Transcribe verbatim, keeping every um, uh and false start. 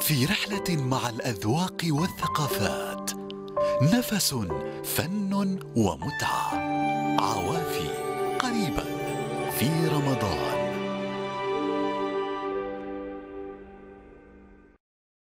في رحلة مع الأذواق والثقافات، نفس، فن ومتعة. عوافي قريبا في رمضان.